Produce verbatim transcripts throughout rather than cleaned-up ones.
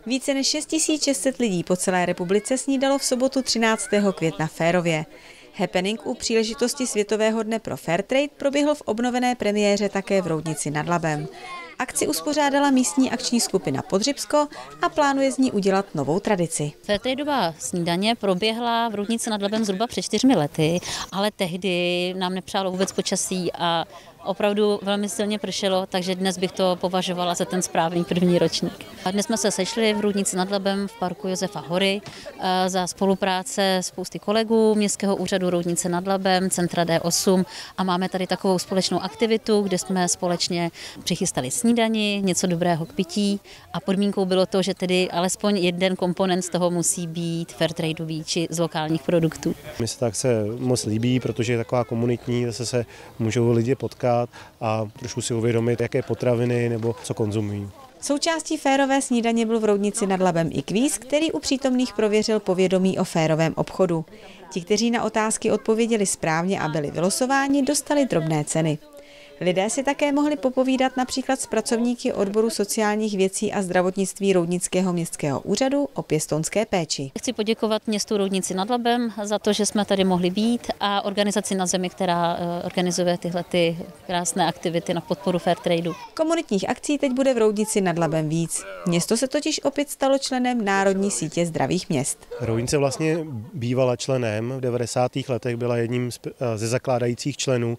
Více než šest tisíc šest set lidí po celé republice snídalo v sobotu třináctého května férově. Happening u příležitosti Světového dne pro Fairtrade proběhl v obnovené premiéře také v Roudnici nad Labem. Akci uspořádala místní akční skupina Podřibsko a plánuje z ní udělat novou tradici. Fairtradeová snídaně proběhla v Roudnici nad Labem zhruba před čtyřmi lety, ale tehdy nám nepřálo vůbec počasí a opravdu velmi silně pršelo, takže dnes bych to považovala za ten správný první ročník. A dnes jsme se sešli v Roudnici nad Labem v parku Josefa Hory za spolupráce spousty kolegů Městského úřadu Roudnice nad Labem, Centra D osm a máme tady takovou společnou aktivitu, kde jsme společně přichystali snídani, něco dobrého k pití a podmínkou bylo to, že tedy alespoň jeden komponent z toho musí být fairtradeový či z lokálních produktů. Mně se ta akce moc líbí, protože je taková komunitní, zase se můžou lidi potkat a trošku si uvědomit, jaké potraviny nebo co konzumují. Součástí férové snídaně byl v Roudnici nad Labem i kvíz, který u přítomných prověřil povědomí o férovém obchodu. Ti, kteří na otázky odpověděli správně a byli vylosováni, dostali drobné ceny. Lidé si také mohli popovídat například s pracovníky odboru sociálních věcí a zdravotnictví Roudnického městského úřadu o pěstounské péči. Chci poděkovat městu Roudnici nad Labem za to, že jsme tady mohli být a organizaci Na zemi, která organizuje tyhle ty krásné aktivity na podporu Fairtradeu. Komunitních akcí teď bude v Roudnici nad Labem víc. Město se totiž opět stalo členem Národní sítě zdravých měst. Roudnice vlastně bývala členem, v devadesátých letech byla jedním ze zakládajících členů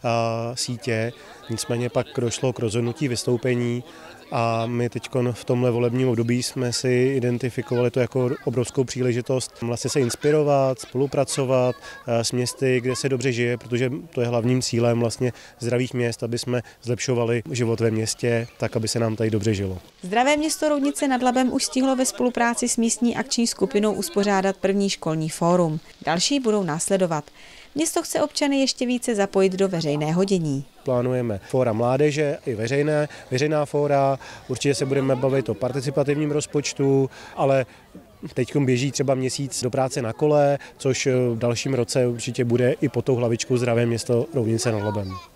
sítě. Nicméně pak došlo k rozhodnutí vystoupení a my teď v tomhle volebním období jsme si identifikovali to jako obrovskou příležitost vlastně se inspirovat, spolupracovat s městy, kde se dobře žije, protože to je hlavním cílem vlastně zdravých měst, aby jsme zlepšovali život ve městě, tak aby se nám tady dobře žilo. Zdravé město Roudnice nad Labem už stihlo ve spolupráci s místní akční skupinou uspořádat první školní fórum. Další budou následovat. Město chce občany ještě více zapojit do veřejného dění. Plánujeme fóra mládeže i veřejné, veřejná fóra, určitě se budeme bavit o participativním rozpočtu, ale teď běží třeba měsíc do práce na kole, což v dalším roce určitě bude i pod tou hlavičkou Zdravé město Roudnice nad Labem.